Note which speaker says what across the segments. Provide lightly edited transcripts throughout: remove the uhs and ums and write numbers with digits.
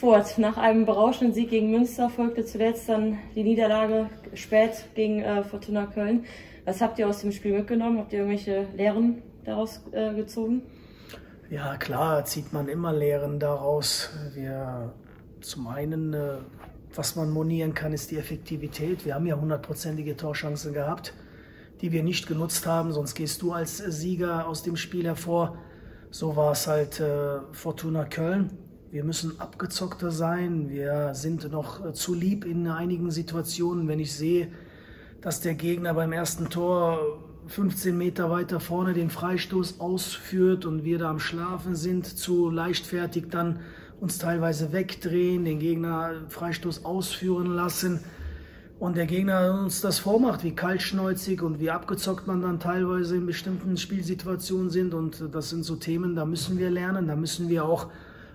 Speaker 1: Furt. Nach einem berauschenden Sieg gegen Münster folgte zuletzt dann die Niederlage spät gegen Fortuna Köln. Was habt ihr aus dem Spiel mitgenommen? Habt ihr irgendwelche Lehren daraus gezogen?
Speaker 2: Ja, klar, zieht man immer Lehren daraus. Zum einen, was man monieren kann, ist die Effektivität. Wir haben ja 100%ige Torchancen gehabt, die wir nicht genutzt haben. Sonst gehst du als Sieger aus dem Spiel hervor. So war es halt Fortuna Köln. Wir müssen abgezockter sein. Wir sind noch zu lieb in einigen Situationen. Wenn ich sehe, dass der Gegner beim ersten Tor 15 Meter weiter vorne den Freistoß ausführt und wir da am Schlafen sind, zu leichtfertig dann uns teilweise wegdrehen, den Gegner Freistoß ausführen lassen und der Gegner uns das vormacht, wie kaltschnäuzig und wie abgezockt man dann teilweise in bestimmten Spielsituationen sind. Und das sind so Themen, da müssen wir lernen, da müssen wir auch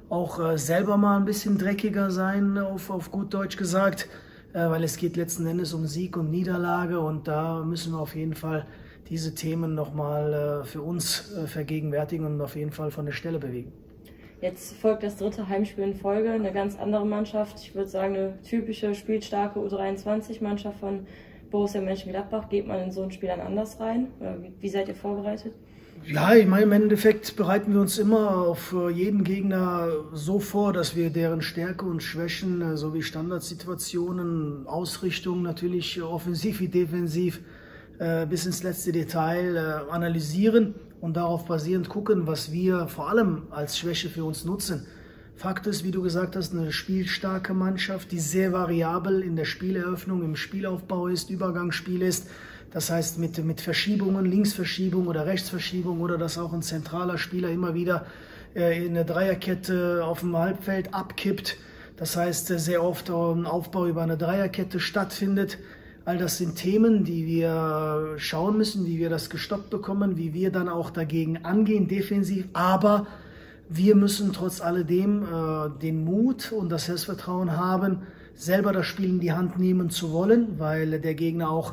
Speaker 2: selber mal ein bisschen dreckiger sein, auf gut Deutsch gesagt, weil es geht letzten Endes um Sieg und Niederlage und da müssen wir auf jeden Fall diese Themen nochmal für uns vergegenwärtigen und auf jeden Fall von der Stelle bewegen.
Speaker 1: Jetzt folgt das 3. Heimspiel in Folge, eine ganz andere Mannschaft. Ich würde sagen, eine typische, spielstarke U23-Mannschaft von Borussia Mönchengladbach. Geht man in so ein Spiel dann anders rein? Wie seid ihr vorbereitet?
Speaker 2: Ja, ich meine, im Endeffekt bereiten wir uns immer auf jeden Gegner so vor, dass wir deren Stärke und Schwächen sowie Standardsituationen, Ausrichtung natürlich offensiv wie defensiv bis ins letzte Detail analysieren und darauf basierend gucken, was wir vor allem als Schwäche für uns nutzen. Fakt ist, wie du gesagt hast, eine spielstarke Mannschaft, die sehr variabel in der Spieleröffnung, im Spielaufbau ist, Übergangsspiel ist. Das heißt mit Verschiebungen, Linksverschiebung oder Rechtsverschiebung oder dass auch ein zentraler Spieler immer wieder in eine Dreierkette auf dem Halbfeld abkippt. Das heißt, sehr oft ein Aufbau über eine Dreierkette stattfindet. All das sind Themen, die wir schauen müssen, wie wir das gestoppt bekommen, wie wir dann auch dagegen angehen, defensiv. Aber wir müssen trotz alledem den Mut und das Selbstvertrauen haben, selber das Spiel in die Hand nehmen zu wollen, weil der Gegner auch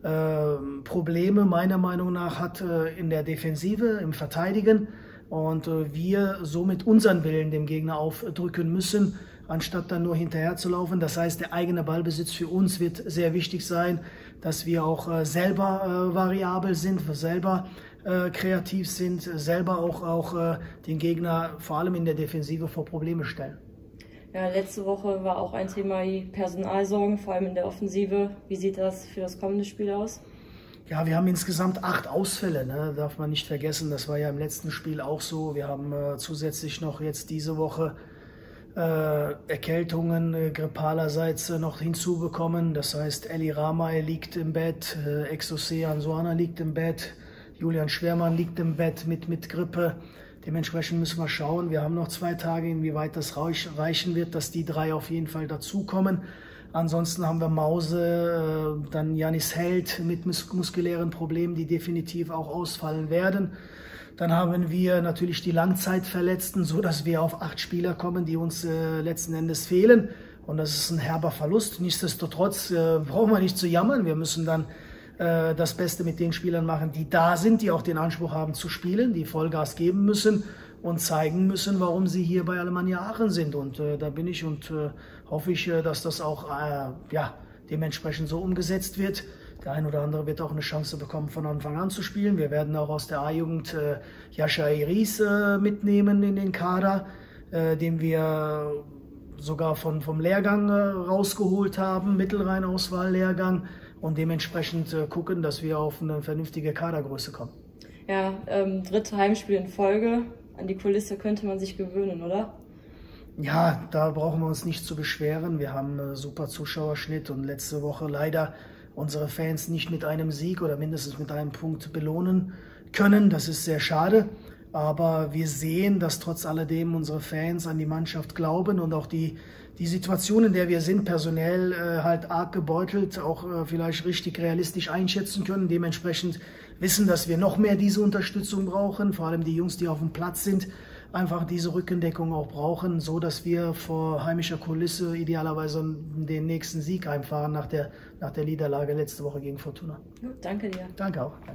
Speaker 2: Probleme meiner Meinung nach hat in der Defensive, im Verteidigen und wir somit unseren Willen dem Gegner aufdrücken müssen, anstatt dann nur hinterher zu laufen. Das heißt, der eigene Ballbesitz für uns wird sehr wichtig sein, dass wir auch selber variabel sind, selber kreativ sind, selber auch den Gegner vor allem in der Defensive vor Probleme stellen.
Speaker 1: Ja, letzte Woche war auch ein Thema die Personalsorgen, vor allem in der Offensive. Wie sieht das für das kommende Spiel aus?
Speaker 2: Ja, wir haben insgesamt 8 Ausfälle, ne? Darf man nicht vergessen. Das war ja im letzten Spiel auch so. Wir haben zusätzlich noch jetzt diese Woche Erkältungen grippalerseits noch hinzubekommen. Das heißt, Eli Ramay liegt im Bett, Exose Ansuana liegt im Bett, Julian Schwermann liegt im Bett mit Grippe. Dementsprechend müssen wir schauen, wir haben noch 2 Tage, inwieweit das reichen wird, dass die 3 auf jeden Fall dazukommen. Ansonsten haben wir Mause, dann Janis Held mit muskulären Problemen, die definitiv auch ausfallen werden. Dann haben wir natürlich die Langzeitverletzten, so dass wir auf 8 Spieler kommen, die uns letzten Endes fehlen. Und das ist ein herber Verlust. Nichtsdestotrotz brauchen wir nicht zu jammern. Wir müssen dann das Beste mit den Spielern machen, die da sind, die auch den Anspruch haben zu spielen, die Vollgas geben müssen und zeigen müssen, warum sie hier bei Alemannia Aachen sind. Und da bin ich und hoffe ich, dass das auch dementsprechend so umgesetzt wird. Der ein oder andere wird auch eine Chance bekommen, von Anfang an zu spielen. Wir werden auch aus der A-Jugend Jascha Iris mitnehmen in den Kader, den wir sogar vom Lehrgang rausgeholt haben, Mittelrhein-Auswahl-Lehrgang. Und dementsprechend gucken, dass wir auf eine vernünftige Kadergröße kommen.
Speaker 1: Ja, 3. Heimspiel in Folge. An die Kulisse könnte man sich gewöhnen, oder?
Speaker 2: Ja, da brauchen wir uns nicht zu beschweren. Wir haben einen super Zuschauerschnitt und letzte Woche leider unsere Fans nicht mit einem Sieg oder mindestens mit einem Punkt belohnen können. Das ist sehr schade. Aber wir sehen, dass trotz alledem unsere Fans an die Mannschaft glauben und auch die Situation, in der wir sind, personell halt arg gebeutelt, auch vielleicht richtig realistisch einschätzen können. Dementsprechend wissen, dass wir noch mehr diese Unterstützung brauchen, vor allem die Jungs, die auf dem Platz sind, einfach diese Rückendeckung auch brauchen, so dass wir vor heimischer Kulisse idealerweise den nächsten Sieg einfahren nach der Niederlage letzte Woche gegen Fortuna.
Speaker 1: Danke dir.
Speaker 2: Danke auch.